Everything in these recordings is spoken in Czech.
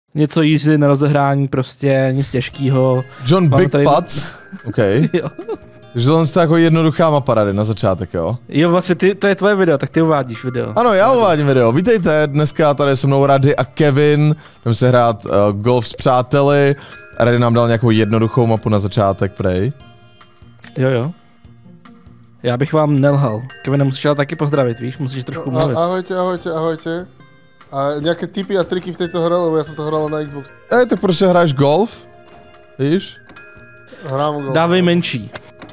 Něco easy na rozehrání, prostě nic těžkýho. John Big Putz. OK. Jo. Takže tohle je jako jednoduchá mapa rady na začátek, jo? Jo, vlastně to je tvoje video, tak ty uvádíš video. Ano, já uvádím video. Vítejte, dneska tady se mnou Rady a Kevin. Jdeme se hrát golf s přáteli. Rady nám dal nějakou jednoduchou mapu na začátek, prej. Jo. Já bych vám nelhal. Kevin, musíš ale taky pozdravit, víš? Musíš trošku mluvit. Ahojte. A nějaké tipy a triky v této hře, lebo já jsem to hrál na Xbox. Tak prostě hraješ golf? Víš? Hrám golf. Dávej menší.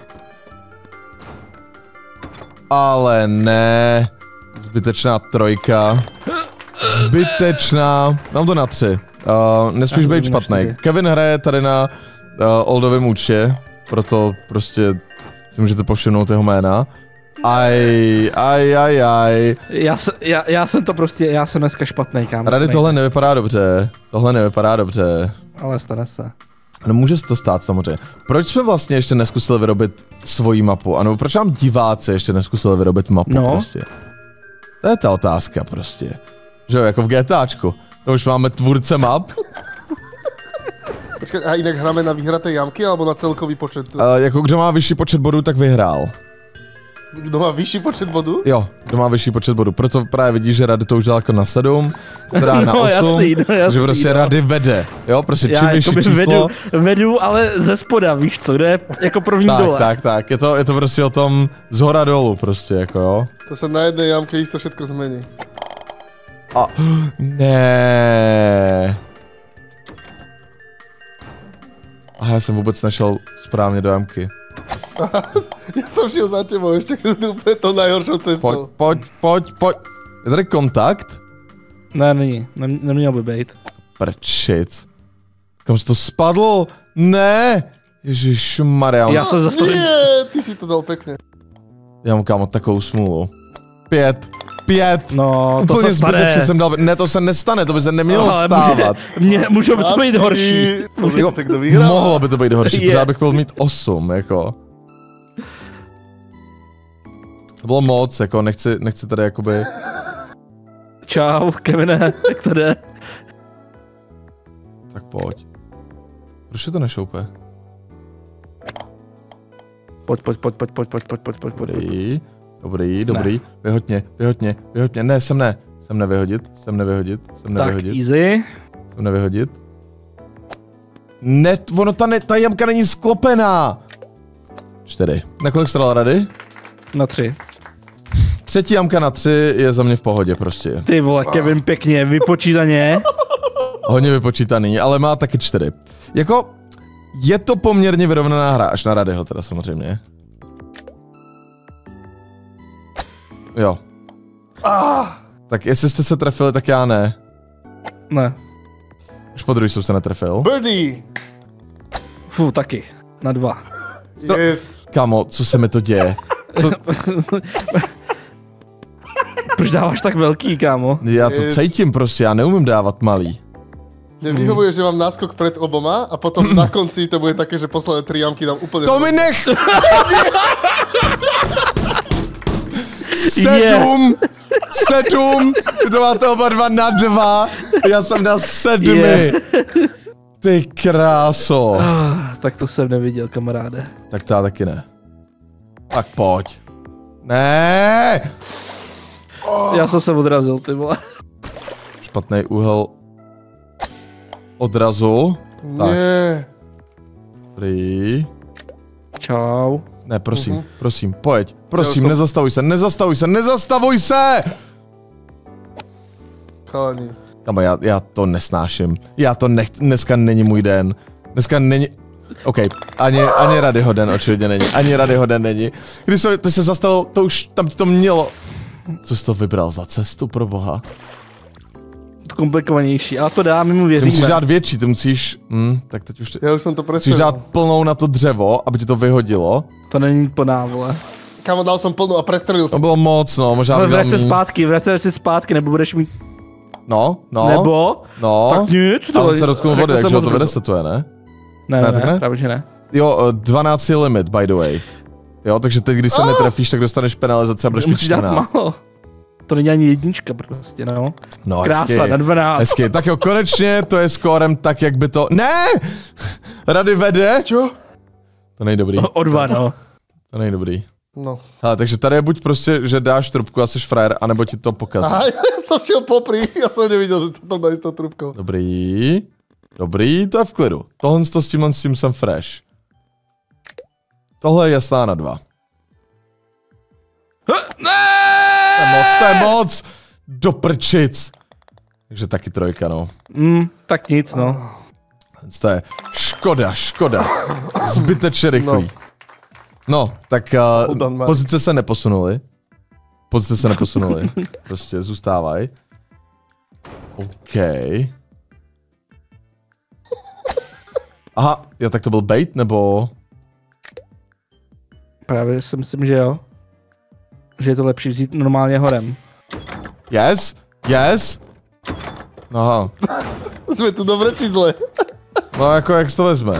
Ale ne. Zbytečná trojka. Zbytečná. Dám to na 3. Nesmíš být špatný. Kevin hraje tady na oldovém účtě, proto prostě si můžete povšimnout jeho jména. Aj. Já jsem to prostě, já jsem dneska špatný, kámo. Rady, tohle nevypadá dobře. Ale stane se. No může se to stát samozřejmě. Proč jsme vlastně ještě neskusili vyrobit svoji mapu? Ano, proč nám diváci ještě neskusili vyrobit mapu prostě? To je ta otázka prostě. Že jo, jako v GTAčku. To už máme tvůrce map. Počkej, a jinak hráme na vyhraté jamky, alebo na celkový počet? Jako kdo má vyšší počet bodů, tak vyhrál. Kdo má vyšší počet bodů? Jo, kdo má vyšší počet bodů. Proto právě vidíš, že Rady to už dal jako na 7, teda na 8, jasný, že prostě Rady vede. Jo, prostě čím vyšší číslo. Vedu, ale ze spoda, víš co, kde je jako první dole. Tak, je to prostě o tom z hora dolů prostě, jako jo. To se na jedné jamke jisto všetko změní. A ne. Aha, já jsem vůbec nešel správně do jamky. Já jsem šel za tebou, ještě úplně to nejhoršou cestou. Pojď. Je tady kontakt? Ne, není. Neměl by být. Prčic. Kam jsi to spadl? Ne! Ježišmarja. Já se zastavím. Nie, ty si to dal pěkně. Já mám kámo takovou smůlu. 5. No, to úplně se stane. Jsem dal. Ne, to se nestane, to by se nemělo stávat. Může by to být horší. Pozrite, kdo vyhrál. Mohlo by to být horší, protože bych mohl mít 8, jako. To bylo moc, jako nechci tady jakoby... Čau, Kevine, jak to jde? Tak pojď. Proč je to nešoupe? Pojď. Dobrý. Vyhodně. Ne, sem ne. Sem nevyhodit. Tak, easy. Sem nevyhodit. Ne, ono ta jamka není sklopená. 4. Na kolik jsi dal Rady? Na 3. Třetí jamka na 3 je za mě v pohodě prostě. Ty vole, Kevin, pěkně, vypočítaně. Hodně vypočítaný, ale má taky 4. Jako, je to poměrně vyrovnaná hra, až na Radyho teda samozřejmě. Jo. Tak jestli jste se trefili, tak já ne. Ne. Už po druhý jsem se netrefil. Birdie! Taky. Na 2. Yes. Kámo, co se mi to děje? Proč dáváš tak velký, kámo? Já to cítím prostě, já neumím dávat malý. Mně vyhovuje, že mám náskok před oboma a potom na konci to bude také, že posledné 3 jamky dám úplně... To mi nech! 7! Vy to máte oba dva na 2, já jsem dal 7. Ty kráso. Tak to jsem neviděl, kamaráde. Tak to já taky ne. Tak pojď. Ne! Já jsem se odrazil, ty vole. Špatný úhel odrazu. Ne. Dobrý. Čau. Ne, prosím, pojď. Prosím, nezastavuj se! Chalani. Kamo, já to nesnáším. Dneska není můj den. Dneska není... OK, ani Radyho den očividně není. Když ty se zastavil, to už tam ti to mělo. Co jsi to vybral za cestu, pro boha? To komplikovanější, ale to dá, my mu věříme. Ty musíš dát větší, ty musíš... tak teď už... Já už jsem to musíš dát plnou na to dřevo, aby ti to vyhodilo. To není plná, vole. Kámo, dal jsem plnou a prestrelil jsem. To bylo moc, no, možná ale vrať se zpátky, nebo budeš mít... No. Nebo? No. Tak nic, to... Ale se dotknul vody, takže to vyresetuje, ne? Ne, právě že ne. Jo, 12 je limit, by the way. Jo, takže teď, když se netrefíš, tak dostaneš penalizaci a budeš mít 14. Málo. To není ani jednička prostě, no. No, Krása, hezky, na 12. hezky. Tak jo, konečně to je skórem tak, jak by to... Ne! Rady vede? Čo? To není dobrý. O 2, no. To není dobrý. No. Hele, takže tady je buď prostě, že dáš trubku a jsi frajer, anebo ti to pokazí. Aha, ja som šiel popri, ja som nevidel, že to tam dají s tou trubkou. Dobrý. Dobrý, to je v klidu. Tohle s tím jsem fresh. Tohle je jasná na 2. To je moc! Do prčic! Takže taky 3, no. Tak nic, no. To je škoda. Zbytečně rychlý. No, tak pozice se neposunuly. Prostě zůstávaj. OK. Aha, jo, tak to byl bait, nebo... Právě si myslím, že jo. Že je to lepší vzít normálně horem. Yes. No, aha. Jsme tu dobre či zle? No, jako jak se to vezme?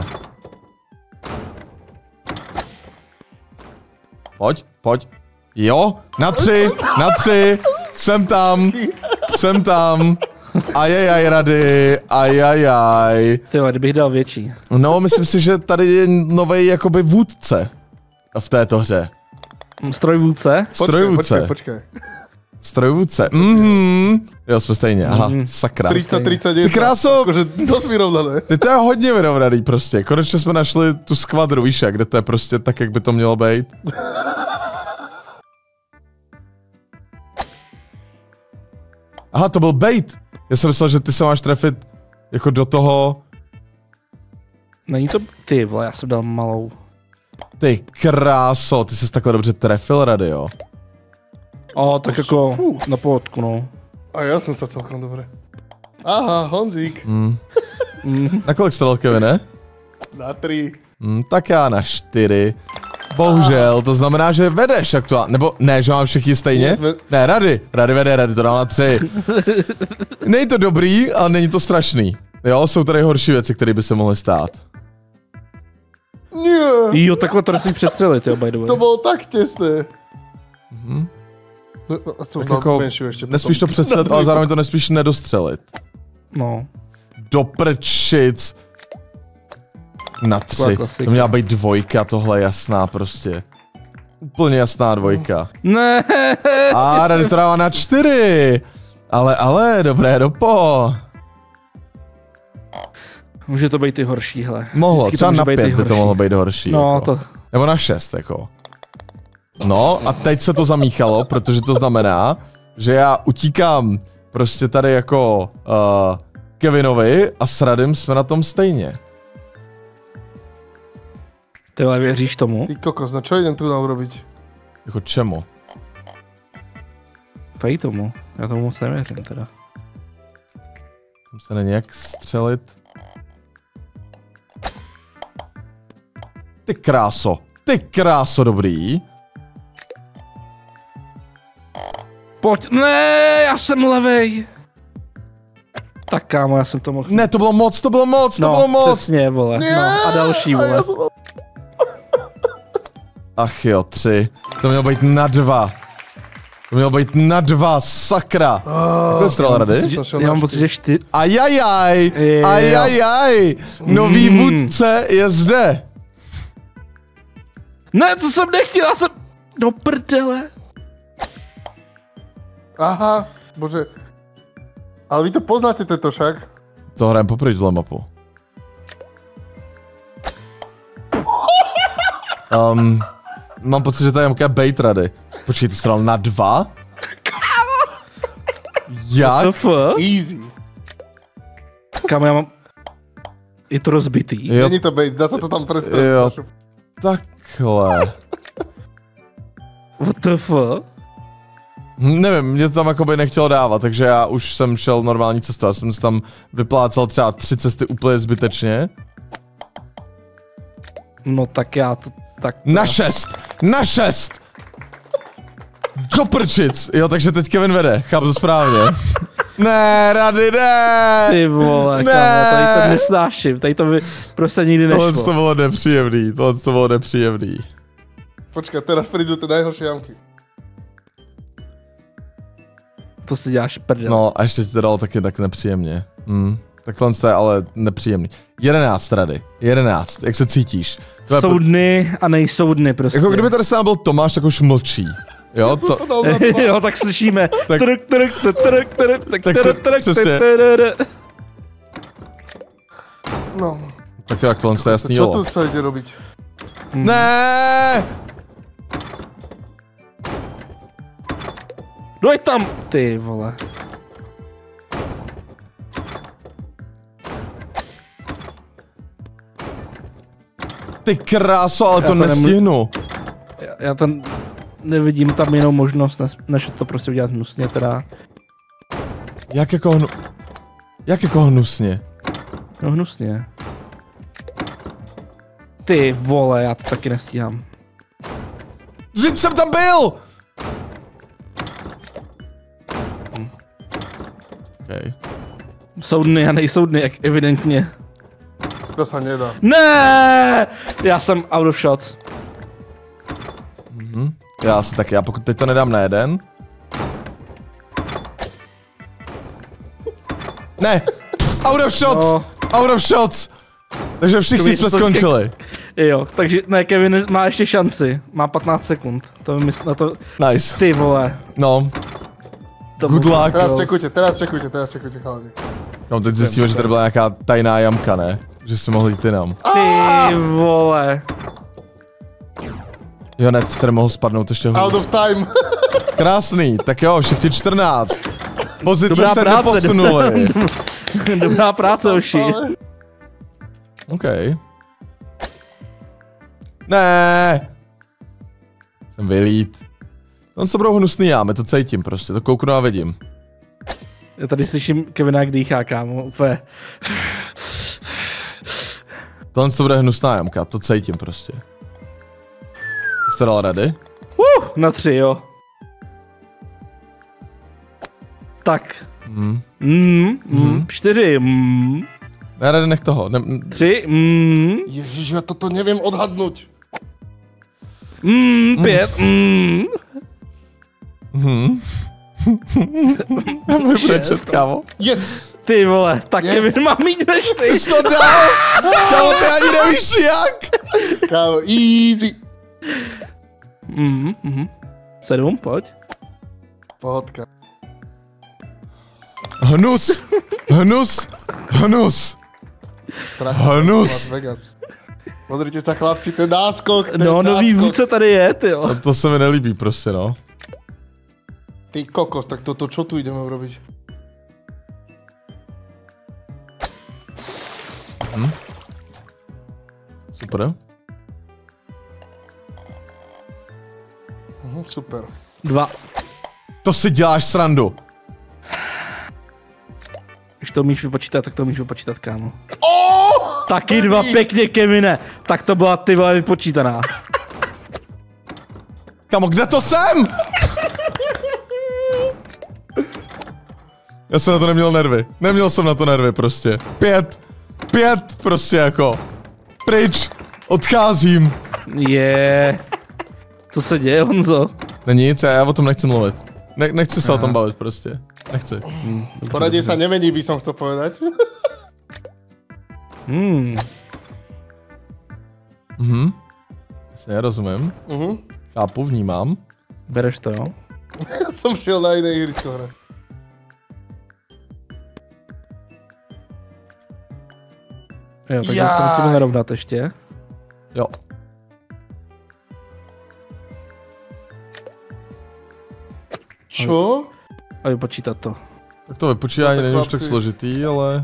Pojď. Jo, na 3. Jsem tam. Ajajaj, Rady, ajajaj. Tyhle, kdybych dal větší. No, myslím si, že tady je novej jakoby vůdce v této hře. Strojvůdce? Počkej. Strojvůdce. Jo, jsme stejně, aha, sakra. 30-31. Ty kráso! Akože dost vyrovnané. Ty to je hodně vyrovnaný prostě. Konečně jsme našli tu skvadru, víš jak, kde to je prostě tak, jak by to mělo být. Aha, to byl bait. Já jsem myslel, že ty se máš trefit jako do toho... Není to ty vole, já jsem dal malou. Ty kráso, ty jsi takhle dobře trefil, Rady, jo? Tak jako na pohodku, no. A ja som sa celkom dobre. Aha, Honzík. Na kolik jsi dal, Kevine? Na 3. Tak já na 4. Bohužel, to znamená, že vedeš aktuálně, nebo ne, že mám všichni stejně? Ne, Rady vede, Rady to dal na 3. Není to dobrý, ale není to strašný. Jo, jsou tady horší věci, které by se mohly stát. Nie. Jo, takhle to nesmí přestřelit, jo, by the way. To bolo tak tesné. No, Tak jako, nesmíš to přestřelit, ale zároveň to nesmíš nedostřelit. No. Do prčic. Na 3. To měla být 2, tohle je jasná prostě. Úplně jasná 2. Ne. A Rady to dává na 4. Ale, dobré dopo. Může to být i horší, hele. Mohlo, Vždycky třeba může na být 5 i by to horší. mohlo být horší. No, jako. to... Nebo na 6, jako. No, a teď se to zamíchalo, protože to znamená, že já utíkám prostě tady jako Kevinovi a s Radym jsme na tom stejně. Tyhle, věříš tomu? Ty kokos, no čo idem tu na urobiť? Jako čemu? Tady tomu. Já tomu moc nevěřím teda. Tam se není jak střelit. Ty kráso, dobrý. Pojď, ne, já jsem levej. Tak kámo, já jsem to mohl... Ne, to bylo moc. Přesně, vole. No, a další, vole. Ach jo, 3. To mělo být na 2. Sakra. Jak střelal, Rady? Já mám pocit, že 4... Ajajaj. Nový vůdce je zde. Ne, to jsem nechtěl, já jsem... Do prdele. Aha, bože. Ale vy to poznáte toto však? To hrajem poprvé tuhle mapu. Mám pocit, že tady je nějaká bait, Rady. Počkej, ty jsi dal na 2? Jak? Easy. Kámo, já mám... Je to rozbitý. Jo. Není to bait, dá sa to tam prestať. Jo, takhle. What the fuck? Nevím, mě to tam jakoby nechtělo dávat, takže já už jsem šel normální cestou. Já jsem si tam vyplácal třeba 3 cesty úplně zbytečně. No tak já to... Tak Na 6! Na 6! Do prčic! Jo, takže teď Kevin vede, chápu to správně. Ne, Rady, ne! Ty vole, ne! kámo, tady to nesnáším, tady to by prostě nikdy nešlo. Tohle to bylo nepříjemný, Počkaj, teraz prídu tie najhoršie jamky. to si děláš prdel. No a ještě ti to dalo taky tak nepříjemně. Tak tohle je ale nepříjemný. 11 rady. 11. Jak se cítíš? Jsou dny a nejsou dny prostě. Jako kdyby tady s námi byl Tomáš, tak už mlčí. Jo, Jo, tak slyšíme. Tak přesně. No. Tak jak tohle je jasný, Čo jo. tu sa ide robiť? Ne! Doj tam! Ty vole. Ty kráso, ale Já to to nestihnu. Já tam nevidím tam jinou možnost, než to prostě udělat hnusně teda. Jak jako hnusně? No hnusně. Ty vole, já to taky nestíhám. Vždyť jsem tam byl! Okay. Jsou dny a nejsou dny, jak evidentně. To sa nedá. Ne! Já jsem out of shot. Já asi taky, já pokud teď to nedám na jeden. Ne! Out of shots! No. Out of shots! Takže všichni jsme skončili. Jo, takže ne, Kevin má ještě šanci. Má 15 sekund. To myslím na to. Nice. Ty vole. No, To good luck. Teraz čekujte, chalani. No, teď zjistíme, že tady byla nějaká tajná jamka, ne? Že jsme mohli jít jinam. Ty vole. Jo, ne, ty jsi tady mohl spadnout ještě Out hůř. of time. Krásný, tak jo, všichni 14. Pozice Dobrá se práce, neposunuly. Dobrá práce, Oši. OK. Ne. Jsem vylít. On se budou hnusný jámy, to cítím prostě, to kouknu a vidím. Já tady slyším Kevina, jak dýchá, kámo, úplně. Tohle to bude hnusná jamka, to cítím prostě. Jsi to dal ready? Na 3, jo. Tak. 4. Ne, ready, nech toho. 3. Ježiš, ja toto neviem odhadnúť. 5. Bude čest, kámo. Yes! Ty vole, tak Yes. Kevin má mít než ty. Ty jsi to dal! Kámo, ty ani nevíš jak! Kámo, easy. 7, pojď. Pohodka. Hnus! Hnus! Hnus! Strach. Hnus! Las Vegas. Pozrite sa, chlapci, ten náskok, ten No, nový náskok. vůdce tady je, ty jo. To se mi nelíbí prostě, no. Ty kokos, tak toto čo tu ideme urobiť? Super. Super. 2. To si děláš srandu. Když to umíš vypočítat, tak to umíš vypočítat, kámo. Taky 2, pěkně, Kevine. Tak to byla ty vole vypočítaná. Kamo, kde to jsem? Já jsem na to neměl nervy. Neměl jsem na to nervy prostě. 5 prostě jako. Pryč. Odcházím. Co se děje, Honzo? Není nic, já o tom nechci mluvit. Nechci se o tom bavit prostě. Nechci. Poradie sa nemení, by som chcel povedať. Jasně, rozumím. Chápu, vnímám. Bereš to, jo? Ja som šiel na iné ihrisko hrať. Jo, takže se musíme narovnat ještě. Jo. Čo? A vypočítat to. Tak to vypočítání No, tak není už tak chlapci. složitý, ale...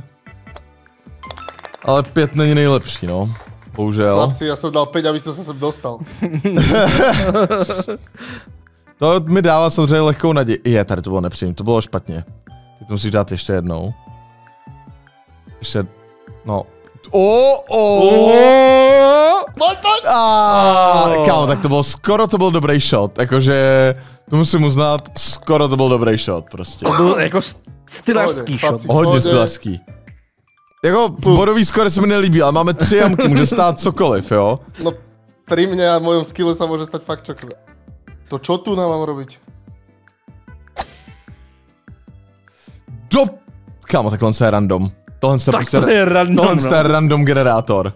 Ale 5 není nejlepší, no. Bohužel. Chlapci, ja som dal 5, aby som sa sem dostal. To mi dává samozřejmě lehkou naději. Je, tady to bylo nepříjemné, to bylo špatně. Ty to musíš dát ještě jednou. Ještě... No. Kámo, tak to bylo skoro to byl dobrý shot. Jakože... To musím uznat, skoro to byl dobrý shot prostě. To byl jako stylařský shot. chlapci. Hodně Pohodě. stylařský. Jako bodový skóre se mi nelíbí, ale máme 3 jamky, může stát cokoliv, jo? No, pri mne a mojom skille sa môže stať fakt čokoľvek. To čo tu nám mám robiť? Kámo, takhle je random. Tohle Tak prostě, to je random, tohle je random generátor.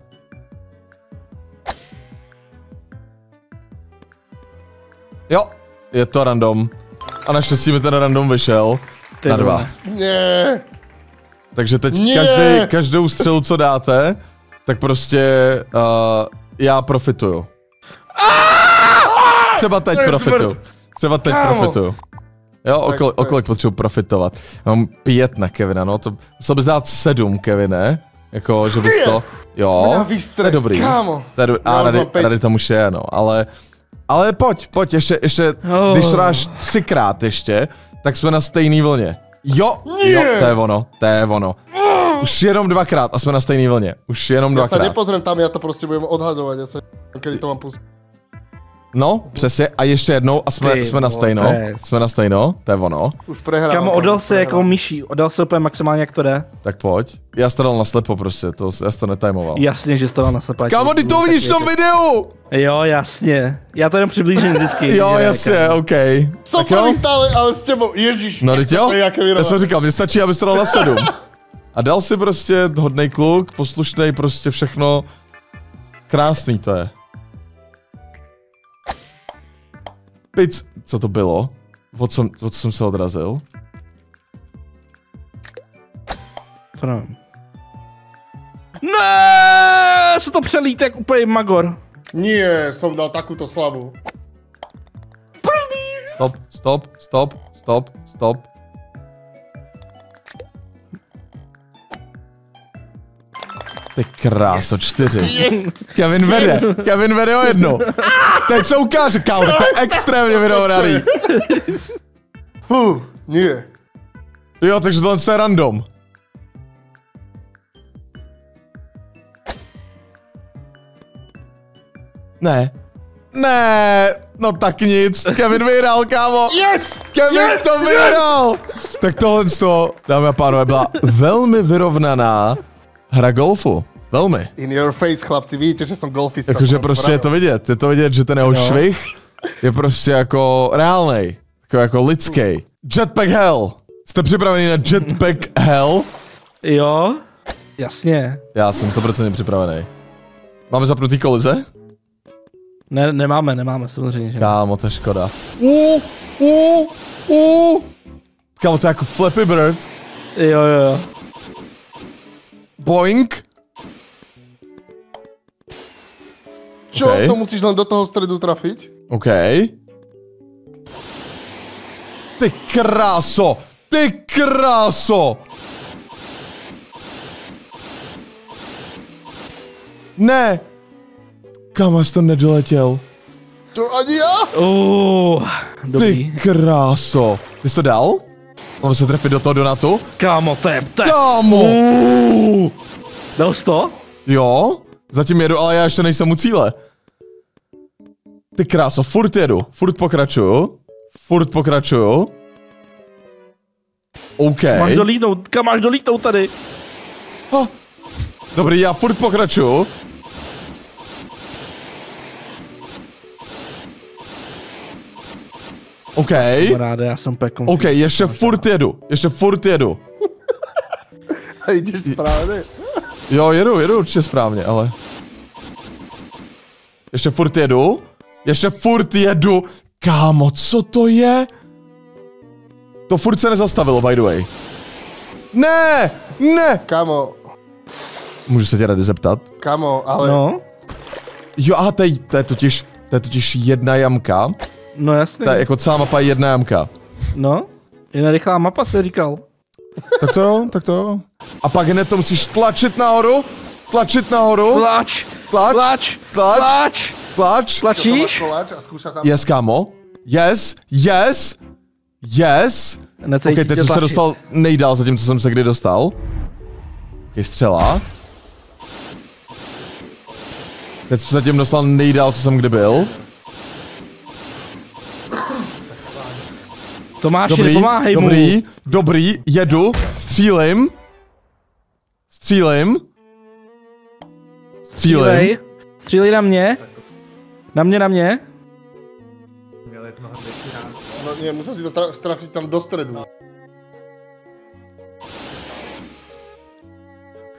Jo, je to random. A naštěstí mi ten random vyšel. Na 2. Ne. Takže teď každou střelu, co dáte, tak prostě já profituju. Třeba teď profituju. Třeba teď profituju. Jo, o kolik potřebuji profitovat? Mám 5 na Kevina, no to musel bys dát 7, Kevine. Jako, že bys to... Jo, to je dobrý. A rady tomu je, no, ale pojď, ještě, když to dáš 3krát ještě, tak jsme na stejný vlně. Jo, to je ono. Už jenom 2krát a jsme na stejný vlně. Už jenom 2krát. Já se nepozriem tam, já to prostě budeme odhadovat, já se kedy to mám pustit. No, přesně, a ještě jednou a jsme na stejno. Jsme na stejno, to je ono. Už prehrál. Kámo, oddal se jako myší, oddal se úplně maximálně jak to jde. Tak pojď. Já jsi to dal naslepo prostě, já jsi to netajmoval. Jasně, že jsi to dal naslepo. Kámo, ty to vidíš v tom videu! Jo, jasně. Já to jenom přiblížím vždycky. Jo, jasně, OK. Som prvý stále, ale s tebou, ježiš. No teď jo, já jsem říkal, mně stačí, abys to dal na 7. A dal si prostě hodnej kluk, poslušnej, prostě všechno. Krásný to je. Pic, co to bylo? Od jsem se odrazil? To nevím. Ne, se to přelít jak úplně magor. Nie, som dal takúto slabú. Stop. Ty kráso, 4. Yes. Kevin vede o 1. Teď se ukáže, kámo, to je extrémně vyrovnaný. Nie. Jo, takže tohle je random. Ne, no tak nic, Kevin vyhrál, kámo. Yes! Kevin to vyhrál. Tak tohle, dámy a pánové, byla velmi vyrovnaná hra golfu. Velmi. In your face, chlapci, vidíte, že jsem golfista. Jakože prostě je to vidět, že ten jeho švih je prostě jako reálnej. Jako lidský. Jetpack Hell. Jste připraveni na Jetpack Hell? Jo, jasně. Já jsem 100% připravený. Máme zapnutý kolize? Ne, nemáme samozřejmě. Že Kámo, to je škoda. Kámo, to je jako Flappy Bird. Jo. Boing. Čo? Okay. To musíš len do toho stredu trafiť? OK. Ty kráso! Ne! Kámo, jsi to nedoletěl. To ani já? Dobrý. Ty kráso. Ty jsi to dal? Mám se trefit do toho donatu? Kámo, to je. Kámo! Dal jsi to? Jo, zatím jedu, ale já ještě nejsem u cíle. Ty kráso, furt jedu, furt pokračuju. OK. Máš dolítnout tady. Dobrý, já furt pokračuju. OK. Kamaráde, já jsem pekom. OK, ještě furt jedu. A jdeš správně? Jo, jedu určitě správně, ale... Ještě furt jedu. Kámo, co to je? To furt se nezastavilo, by the way. Ne! Kámo. Můžu se tě rady zeptat? Kámo, ale... No. Jo, aha, to je totiž jedna jamka. No jasně. To je jako celá mapa je jedna jamka. No, jen rychlá mapa se říkal. Tak to jo. A pak hned to musíš tlačit nahoru. Tlačíš? Yes, kámo. Yes. Ok, teď jsem se dostal nejdál zatím, co jsem se kdy dostal. Ok, střela. Teď jsem se zatím dostal nejdál, co jsem kdy byl. Tomáši, nepomáhej mu. Dobrý, jedu, střílím. Střílej na mě. Na mě. No nie, musel si to trafit tam do stredu.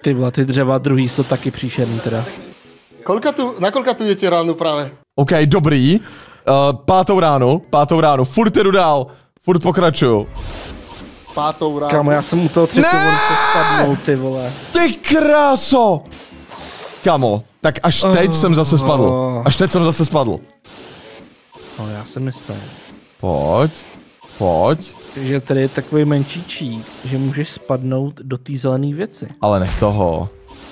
Ty vole, ty dřeva druhý jsou taky příšerný teda. Na kolika tu jdete ránu právě? OK, dobrý. Pátou ránu, furt jdu dál, furt pokračuju. Pátou ránu. Kámo, já jsem u toho třetího se spadnou, ty vole. Ty kráso! Kámo, tak až teď jsem zase spadl. No, já si myslím. Pojď. Že tady je takový menší cheat, že můžeš spadnout do té zelené věci. Ale nech toho.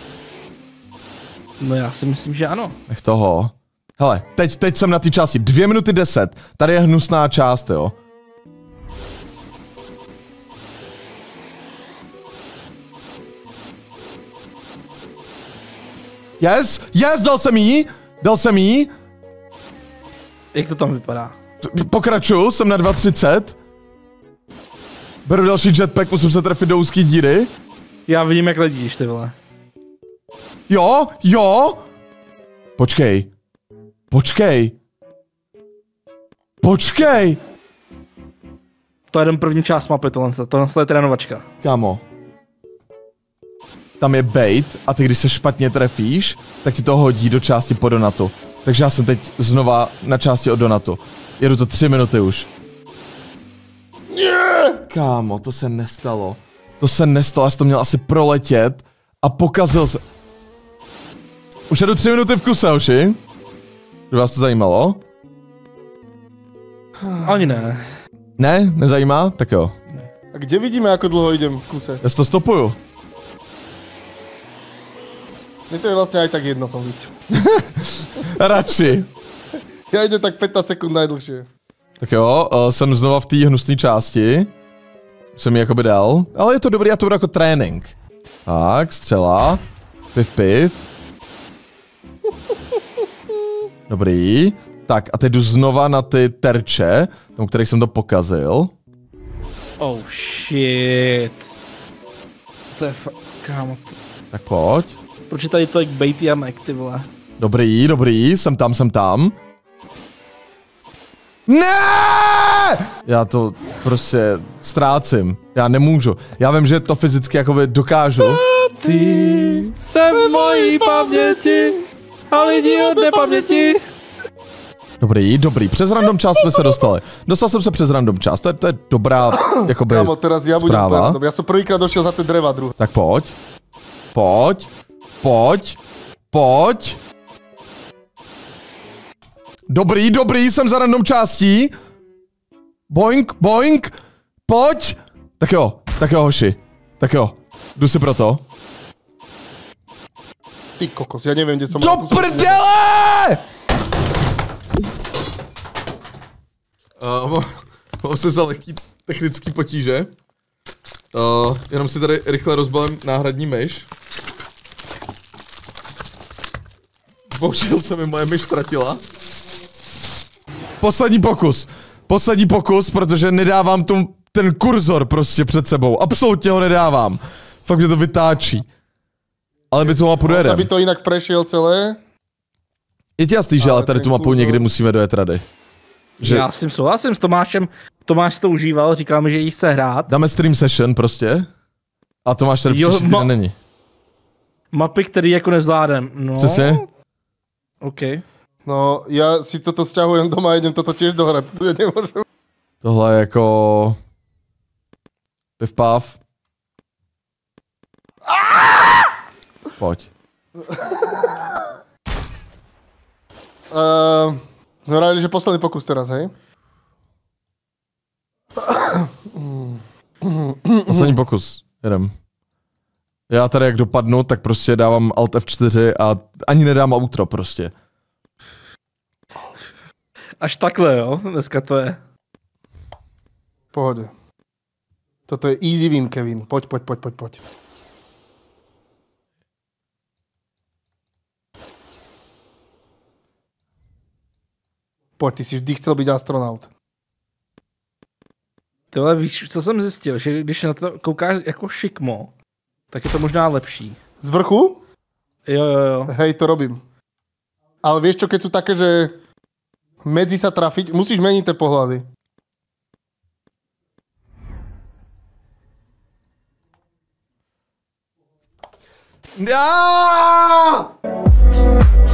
No já si myslím, že ano. Nech toho. Hele, teď jsem na té části. 2 minuty 10. Tady je hnusná část, jo. Yes, dal jsem jí. Jak to tam vypadá? Pokračuju, jsem na 2:30. Beru další jetpack, musím se trefit do úzký díry. Já vidím, jak ledíš, ty vole. Jo. Počkej. To je jen první část mapy, tohle je trénovačka. Kámo. Tam je bait a ty když se špatně trefíš, tak ti to hodí do části po donatu. Takže já jsem teď znova na části od donatu. Jedu to 3 minuty už. Kámo, to se nestalo. Já jsem to měl asi proletět a pokazil se. Už jedu 3 minuty v kuse, hoši. Kdyby vás to zajímalo? Ani ne. Ne? Nezajímá? Tak jo. A kde vidíme, ako dlouho idem v kuse? Já si to stopuju. Mně to je vlastně aj tak jedno, som zistil. Radši. Já idem tak 15 sekund najdlhšie. Tak jo, jsem znova v té hnusné části. Už jsem ji jakoby dal. Ale je to dobrý, já to budu jako trénink. Tak, střela. Piv. Dobrý. Tak a teď jdu znova na ty terče, tomu, kterých jsem to pokazil. Oh shit. To je kámo. Tak pojď. Proč je tady tolik bait jamek, ty vole? Dobrý, jsem tam. Ne! Já to prostě ztrácím. Já nemůžu. Já vím, že to fyzicky jakoby dokážu. Ty jsem mojí paměti a lidi od nepaměti. Dobrý, přes random část jsme se dostali. Dostal jsem se přes random část, to je dobrá, jakoby, Kámo, teraz ja budem zpráva. random. Ja som prvýkrát došiel za tie dreva druhé. Tak pojď. Dobrý, jsem za random částí. Boing, pojď. Tak jo, hoši. Tak jo, jdu si pro to. Ty kokos, ja neviem, kde som... Do prdele! Mám se za lehký technický potíže. Jenom si tady rychle rozbalím náhradní myš. Bohužel se mi moje myš ztratila. Poslední pokus, protože nedávám ten kurzor prostě před sebou. Absolutně ho nedávám. Fakt mě to vytáčí. Ale my tu mapu dojedeme. Aby to jinak prešel celé. Je ti jasný, že ale tady tu mapu někdy musíme dojet rady. Že... Já s tím souhlasím s Tomášem. Tomáš to užíval, říkal mi, že jí chce hrát. Dáme stream session prostě. A Tomáš tady příští týden není. Mapy, který jako nezvládem. No. Přesně. OK. No, ja si toto sťahujem doma a idem toto tiež dohrať. To ja nemôžem. Tohle je jako... Piv-pav. Pojď. Sme rávili, že posledný pokus teraz, hej? Poslední pokus. Jedem. Já tady jak dopadnu, tak prostě dávám Alt F4 a ani nedám outro prostě. Až takhle, jo? Dneska to je. Pohode. Toto je easy win, Kevin. Poď. Poď, ty si vždy chcel byť astronaut. Tyhle víš, co jsem zjistil, že když na to koukáš jako šikmo, tak je to možná lepší. Z vrchu? Jo. Hej, to robím. Ale vieš čo, keď sú také, že medzi sa trafiť, musíš meniť tie pohľady. Ja!